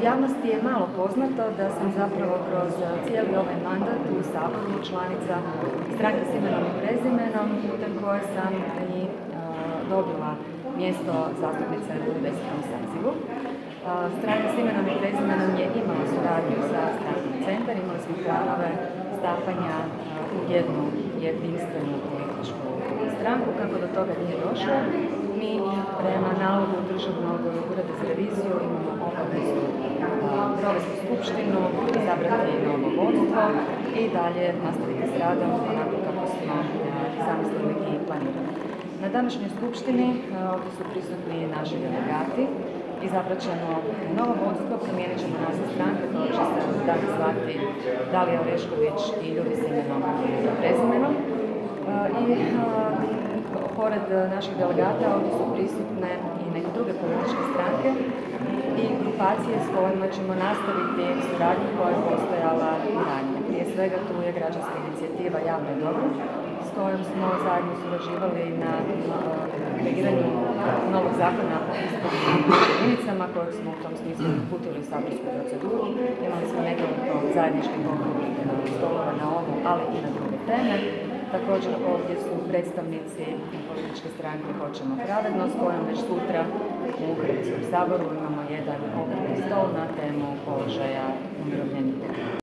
Javnosti je malo poznato da sam zapravo kroz cijeli ovaj mandat u Saboru članica Stranke s imenom i prezimenom, putem koje sam i dobila mjesto zastupnice u 10. sazivu. Stranka s imenom i prezimenom je imala suradnju sa strankom Centar, imali smo planove stapanja u jednu jedinstvenu političku stranku. Kako do toga nije došlo, mi prema nalogu Državnog ureda za reviziju imamo obavezu provesti skupštinu, izabrati novo vodstvo i dalje nastaviti s radom onako kako smo zamislili i planirali. Na današnjoj skupštini ovdje su prisutni naši delegati. Izabrat ćemo novo vodstvo, promijenit ćemo naziv stranke, to će se danas zvati Dalija Orešković i ljudi s imenom i prezimenom. Pored naših delegata ovdje su prisutne i neke druge političke stranke i grupacije s kojima ćemo nastaviti suradnju koja je postojala i ranije. Prije svega tu je građanska inicijativa Javno je dobro, s kojom smo zajedno surađivali na kreiranju novog zakona o izbornim jedinicama kojeg smo u tom smislu uputili u saborsku proceduru. Imali smo nekoliko zajedničkih okruglih stolova na ovu, ali i na druge teme. Također ovdje su predstavnici političke stranke Hoćemo pravedno, s kojom već sutra u Hrvatskom saboru imamo jedan okrugli stol na temu položaja umirovljenika.